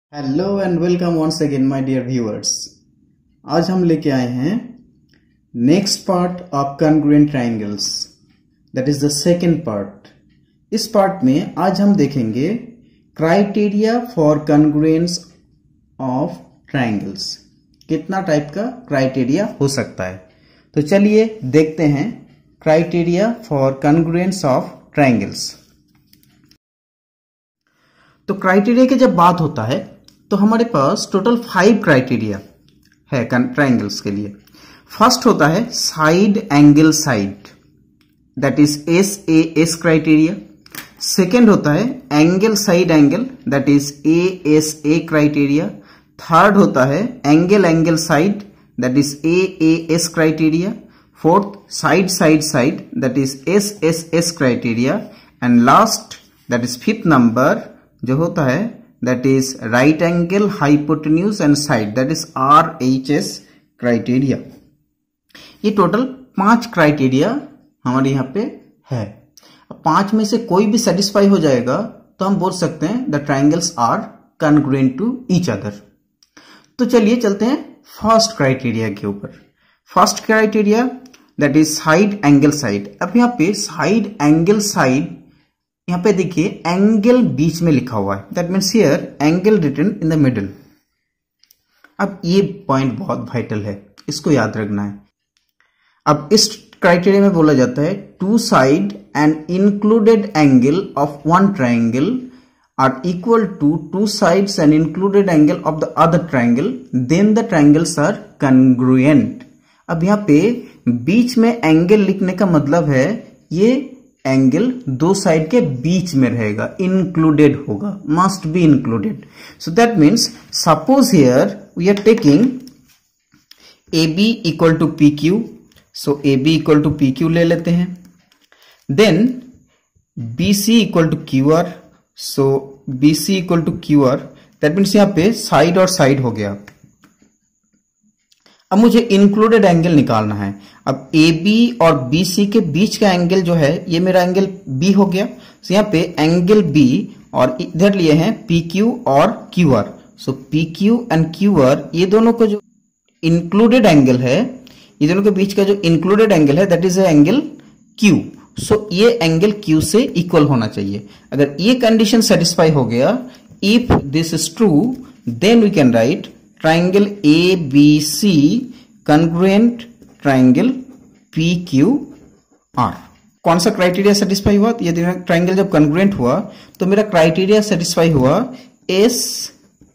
Hello and welcome once again my dear viewers. आज हम लेके आए हैं next part of congruent triangles, that is the second part. इस पार्ट में आज हम देखेंगे criteria for congruence of triangles. कितना टाइप का क्राइटेरिया हो सकता है, तो चलिए देखते हैं criteria for congruence of triangles. तो क्राइटेरिया की जब बात होता है तो हमारे पास टोटल 5 क्राइटेरिया है ट्रायंगल्स के लिए। फर्स्ट होता है side angle side, that is SAS criteria. Second होता है angle side angle, that is ASA criteria. Third होता है angle angle side, that is AAS criteria. Fourth side side side, that is SSS criteria. And last that is fifth number जो होता है that is right angle hypotenuse and side, that is RHS criteria. ये total 5 criteria हमारे यहाँ पे है। 5 में से कोई भी सेटिस्फाई हो जाएगा तो हम बोल सकते हैं the triangles are congruent to each other. तो चलिए चलते हैं फर्स्ट क्राइटेरिया के ऊपर। First criteria that is side angle side. अब यहाँ पे साइड एंगल साइड, यहाँ पे देखिए एंगल बीच में लिखा हुआ है, that means here angle written in the middle. अब ये पॉइंट बहुत वाइटल है, इसको याद रखना है। अब इस क्राइटेरिया में बोला जाता है two side and included angle of one triangle are equal to two sides and included angle of the other triangle, then the triangles are congruent. अब यहाँ पे बीच में एंगल लिखने का मतलब है ये एंगल दो साइड के बीच में रहेगा, इंक्लूडेड होगा, must be included. So that means suppose here we are taking AB equal to PQ, so AB equal to PQ ले लेते हैं। Then BC equal to QR, so BC equal to QR, that means यहाँ पे side और side हो गया। अब मुझे इंक्लूडेड एंगल निकालना है। अब AB और BC के बीच का एंगल जो है ये मेरा एंगल B हो गया। तो यहाँ पे एंगल B और इधर लिए हैं PQ और QR। So PQ and QR ये दोनों को जो इंक्लूडेड एंगल है, ये दोनों के बीच का जो इंक्लूडेड एंगल है that is angle Q। So ये एंगल Q से इक्वल होना चाहिए। अगर ये कंडीशन सेटिस्फाई हो गया, if this is true, then we can write triangle ABC congruent triangle PQR। कौन सा क्राइटेरिया सेटिस्फाई हुआ? ये ट्राइंगल जब कॉन्ग्रुएंट हुआ तो मेरा क्राइटेरिया सेटिस्फाई हुआ SAS,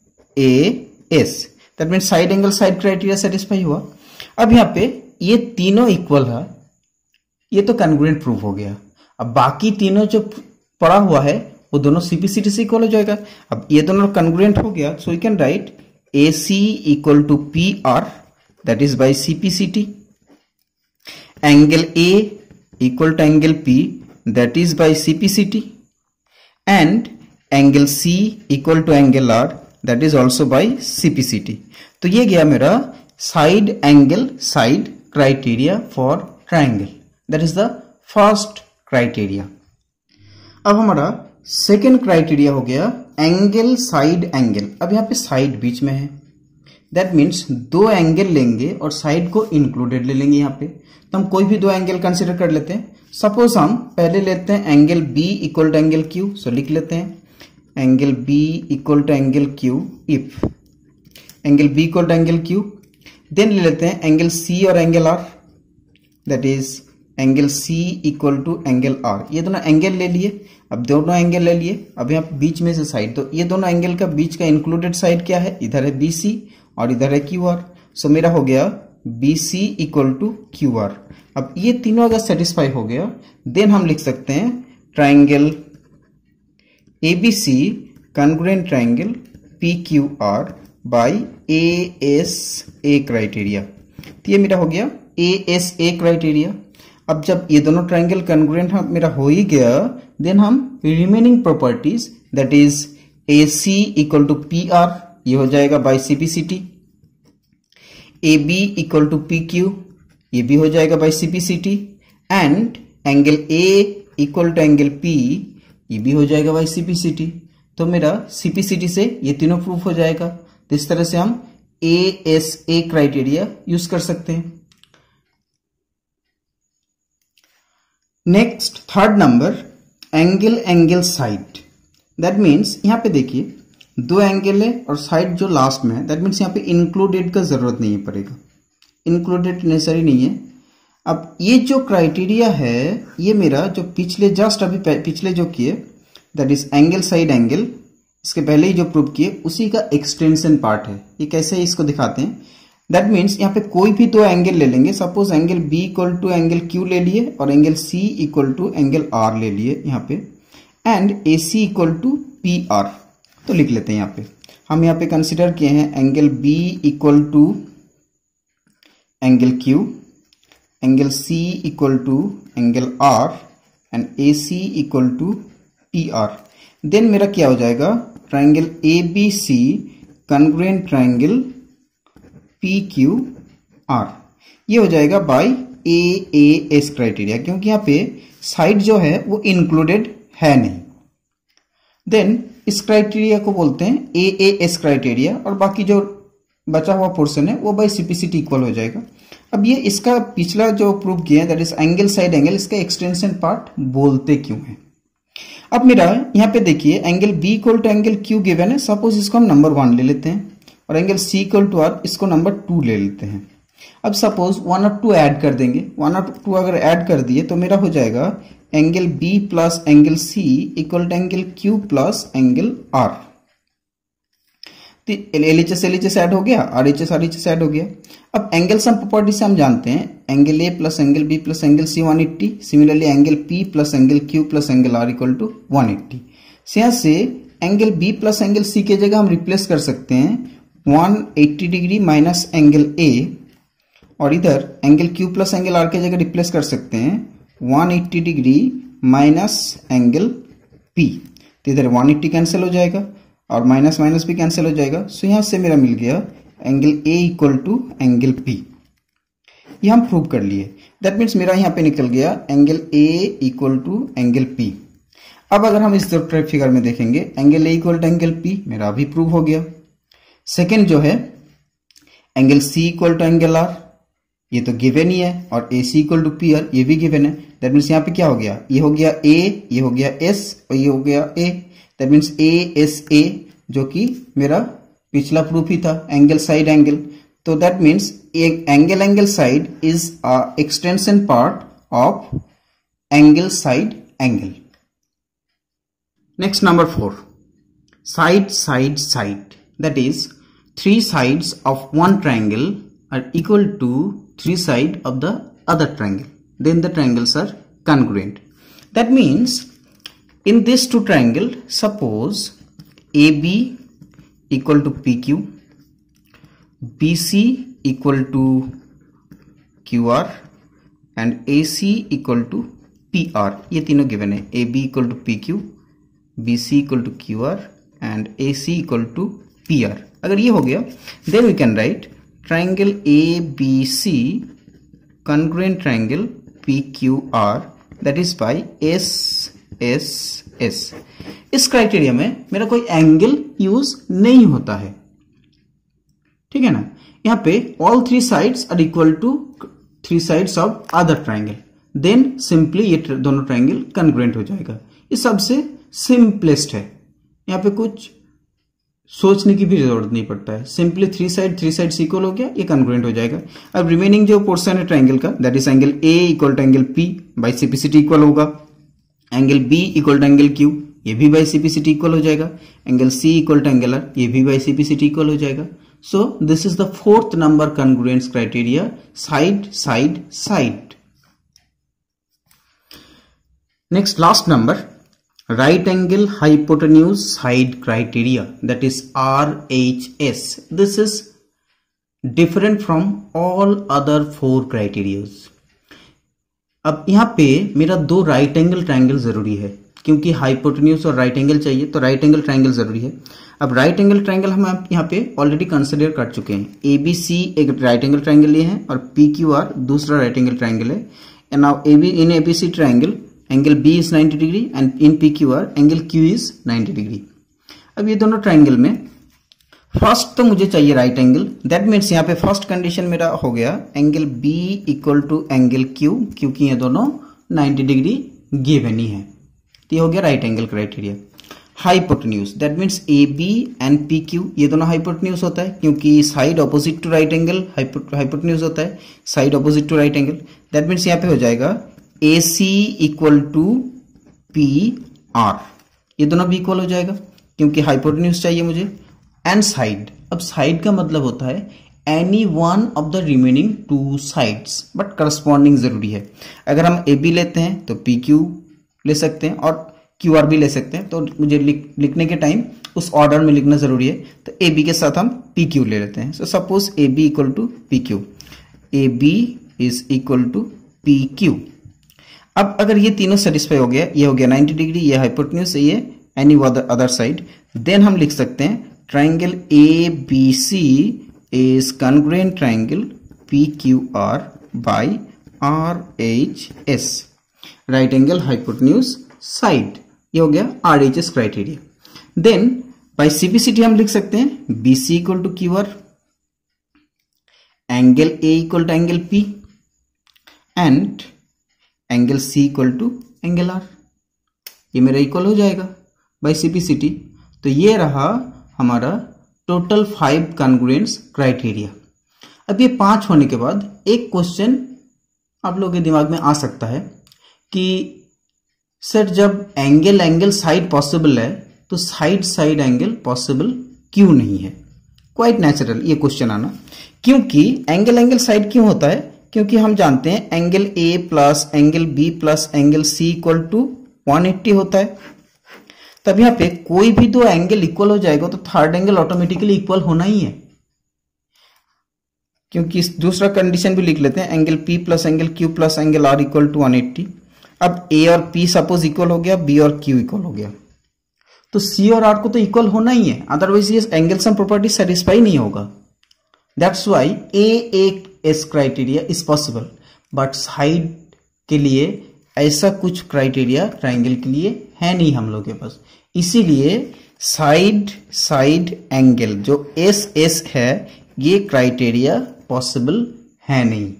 that mean side angle side criteria satisfy हुआ। अब यहाँ पे ये तीनों इक्वल है, ये तो कॉन्ग्रुएंट प्रूव हो गया। अब बाकी तीनों जो पड़ा हुआ है वो दोनों CPCT से इक्वल हो जाएगा। अब ये दोनों कॉन्ग्रुएंट हो गया, so we can write AC equal to PR, that is by CPCT. Angle A equal to angle P, that is by CPCT. And angle C equal to angle R, that is also by CPCT. तो ये गया मेरा side angle side criteria for triangle. That is the first criteria. अब हमारा second criteria हो गया angle side angle. अब यहाँ पे साइड बीच में है, दैट मीन्स दो एंगल लेंगे और साइड को इंक्लूडेड ले लेंगे। यहाँ पे तो हम कोई भी दो एंगल कंसिडर कर लेते हैं। सपोज हम पहले लेते हैं angle B equal to angle Q, so लिख लेते हैं angle B equal to angle Q if angle B equal to angle Q। Then ले लेते हैं एंगल C और angle R, that is angle C equal to angle R। ये दोनों angle ले लिए। अब दोनों एंगल ले लिए, अब यहाँ बीच में से साइड, तो ये दोनों एंगल का बीच का इंक्लूडेड साइड क्या है? इधर है BC और इधर है QR। सो मेरा हो गया BC इक्वल टू QR। अब ये तीनों अगर सेटिस्फाई हो गया, देन हम लिख सकते हैं triangle ABC congruent triangle PQR by ASA criteria. तो ये मेरा हो गया ASA क्राइटेरिया। अब जब ये दोनों ट्राइंगल कॉन्ग्रुएंट मेरा हो ही गया, देन हम remaining properties that is AC equal to PR, ये हो जाएगा by CPCT। AB equal to PQ, ये भी हो जाएगा by CPCT। And angle A equal to angle P, ये भी हो जाएगा बाय CPCT। तो मेरा सीपीसीटी से ये तीनों प्रूफ हो जाएगा। तो इस तरह से हम ASA क्राइटेरिया यूज कर सकते हैं। Next third number, angle side. That means यहां पे देखिए दो एंगल है और साइड जो लास्ट में है, दैट मीन्स यहाँ पे इंक्लूडेड का जरूरत नहीं पड़ेगा, इंक्लूडेड नेसेसरी नहीं है। अब ये जो क्राइटेरिया है ये मेरा जो पिछले जस्ट अभी पिछले जो किए that is angle side angle, इसके पहले ही जो प्रूव किए उसी का एक्सटेंशन पार्ट है। ये कैसे है इसको दिखाते हैं। दैट मीन्स यहाँ पे कोई भी दो एंगल ले लेंगे, suppose angle B equal to angle Q ले लिए और angle C equal to angle R ले लिए यहाँ पे, and AC equal to PR। तो लिख लेते हैं यहाँ पे, हम यहाँ पे कंसिडर किए हैं angle B equal to angle Q, angle C equal to angle R and AC equal to PR। Then मेरा क्या हो जाएगा, triangle ABC congruent triangle PQR, ये हो जाएगा बाय AAS क्राइटेरिया, क्योंकि यहाँ पे साइड जो है वो इंक्लूडेड है नहीं। देन इस क्राइटेरिया को बोलते हैं AAS क्राइटेरिया, और बाकी जो बचा हुआ पोर्शन है वो बाय CPCT इक्वल हो जाएगा। अब ये इसका पिछला जो प्रूव किया है that is angle side angle, इसका एक्सटेंशन पार्ट बोलते क्यों है। अब मेरा यहाँ पे देखिए angle B equal to angle Q given है, सपोज इसको हम नंबर 1 ले लेते हैं, और angle C equal to R इसको नंबर 2 ले लेते हैं। अब सपोज 1 और 2 ऐड कर देंगे, 1 और 2 अगर ऐड कर दिए तो मेरा हो जाएगा angle B plus angle C equal to angle Q plus angle R। LHS add हो गया, RHS ऐड हो गया। अब एंगल सम प्रॉपर्टी से हम जानते हैं angle A plus angle B plus angle C 180, similarly angle P plus angle Q plus angle R equal to 180। यहाँ से angle B plus angle C के जगह हम रिप्लेस कर सकते हैं 180 डिग्री माइनस एंगल A, और इधर angle Q plus angle R के जगह रिप्लेस कर सकते हैं 180 डिग्री माइनस एंगल P। तो इधर 180 कैंसिल हो जाएगा और माइनस माइनस भी कैंसिल हो जाएगा। सो यहां से मेरा मिल गया angle A equal to angle P। ये हम प्रूव कर लिए। दैट मीन्स मेरा यहां पे निकल गया angle A equal to angle P। अब अगर हम इस फिगर में देखेंगे angle A equal to angle P मेरा अभी प्रूव हो गया। सेकेंड जो है angle C equal to angle R, ये तो गिवन ही है, और AC इक्वल टू PR ये भी गिवन है। दैट मीन्स यहाँ पे क्या हो गया, ये हो गया A, ये हो गया S और ये हो गया A। दैट मीन्स ASA जो कि मेरा पिछला प्रूफ ही था एंगल साइड एंगल। तो that means angle side is a extension part of angle side angle. Next number 4, side side side, that is 3 sides of one triangle are equal to 3 sides of the other triangle, then the triangles are congruent. That means in this two triangle, suppose AB equal to PQ, BC equal to QR and AC equal to PR, ये तीनों given है। AB equal to PQ, BC equal to QR and AC equal to PR। अगर ये हो गया then we can write triangle ABC congruent triangle PQR that is by SSS। इस criteria में मेरा कोई एंगल यूज नहीं होता है, ठीक है ना। यहां पे all 3 sides are equal to 3 sides of other triangle, then simply ये दोनों ट्राइंगल कॉन्ग्रुएंट हो जाएगा। ये सबसे सिंपलेस्ट है, यहाँ पे कुछ सोचने की भी जरूरत नहीं पड़ता है। सिंपली 3 साइड इक्वल हो गया, ये कॉन्ग्रुएंट हो जाएगा। अब रिमेनिंग जो पोर्शन है ट्राइंगल का that is angle A equal to angle P by CPCT equal होगा, angle B equal to angle Q ये भी बाई CPCT इक्वल हो जाएगा, angle C equal to angle R ये भी बाई CPCT इक्वल हो जाएगा। So this is the 4th number congruence criteria, side side side. Next last number, right angle hypotenuse side criteria, that is RHS. This is different from all other 4 criteria. अब यहाँ पे मेरा 2 right angle triangle जरूरी है, क्योंकि hypotenuse और right angle चाहिए, तो राइट एंगल ट्राइंगल जरूरी है। अब राइट एंगल ट्राइंगल हम यहाँ पे ऑलरेडी कंसिडर कर चुके हैं। ABC एक राइट एंगल ट्राइंगल लिए हैं और PQR दूसरा राइट एंगल ट्राइंगल है। And now in ABC triangle angle B is 90 degree and in PQR angle Q is 90 degree. अब ये दोनों ट्राइंगल में फर्स्ट तो मुझे चाहिए राइट एंगल, दैट मीन्स यहाँ पे फर्स्ट कंडीशन मेरा हो गया angle B equal to angle Q, क्योंकि ये दोनों 90 डिग्री गिवन ही है, तो ये हो गया right angle criteria. Hypotenuse, that means A B and P Q, ये दोनों हाइपोटेन्यूज होता है क्योंकि side opposite to right angle hypotenuse होता है, side opposite to right angle. That means यहाँ पे हो जाएगा A C equal to P R, ये दोनों भी इक्वल हो जाएगा क्योंकि हाइपोटेन्यूज चाहिए मुझे। एंड साइड, अब साइड का मतलब होता है any one of the remaining two sides, but corresponding जरूरी है। अगर हम ए बी लेते हैं तो पी क्यू ले सकते हैं और क्यू आर भी ले सकते हैं, तो मुझे लिखने के टाइम उस ऑर्डर में लिखना जरूरी है, तो ए बी के साथ हम पी क्यू ले लेते हैं। So suppose A B equal to P Q, A B is equal to P Q. अब अगर ये तीनों सेटिस्फाई हो गया, ये हो गया 90 डिग्री, ये हाइपोटेन्यूज, ये एनी अदर साइड, देन हम लिख सकते हैं triangle A B C is congruent triangle P Q R by R H S, right angle hypotenuse side, ये हो गया R H S criteria. Then by CPCT हम लिख सकते हैं B C equal to Q R, angle A equal to angle P and angle C equal to angle R, ये मेरा equal हो जाएगा बाई सीपीसीटी। तो ये रहा हमारा टोटल 5 कॉन्ग्रुएंस क्राइटेरिया। अब ये 5 होने के बाद एक क्वेश्चन आप लोगों के दिमाग में आ सकता है कि सर जब एंगल साइड पॉसिबल है तो साइड एंगल पॉसिबल क्यों नहीं है? क्वाइट नेचुरल ये क्वेश्चन आना, क्योंकि एंगल साइड क्यों होता है? क्योंकि हम जानते हैं angle A plus angle B plus angle C equal to 180 होता है। तब यहाँ पे कोई भी दो एंगल इक्वल हो जाएगा तो थर्ड एंगल ऑटोमेटिकली इक्वल होना ही है, क्योंकि दूसरा कंडीशन भी लिख लेते हैं angle P plus angle Q plus angle R equal to 180। अब ए और पी सपोज इक्वल हो गया, बी और क्यू इक्वल हो गया, तो सी और आर को तो इक्वल होना ही है, अदरवाइज ये एंगल सम प्रॉपर्टी सेटिस्फाई नहीं होगा। That's why A S criteria is possible, but side के लिए ऐसा कुछ क्राइटेरिया ट्राइंगल के लिए है नहीं हम लोग के पास, इसीलिए साइड एंगल जो एस है ये क्राइटेरिया पॉसिबल है नहीं।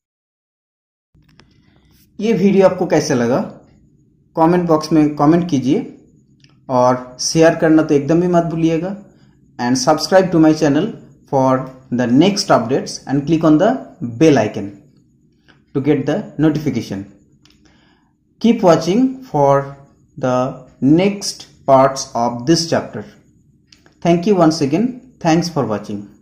ये वीडियो आपको कैसे लगा कमेंट बॉक्स में कमेंट कीजिए और शेयर करना तो एकदम भी मत भूलिएगा, and subscribe to my channel for the next updates and click on the bell icon to get the notification. Keep watching for the next parts of this chapter. Thank you once again. Thanks for watching.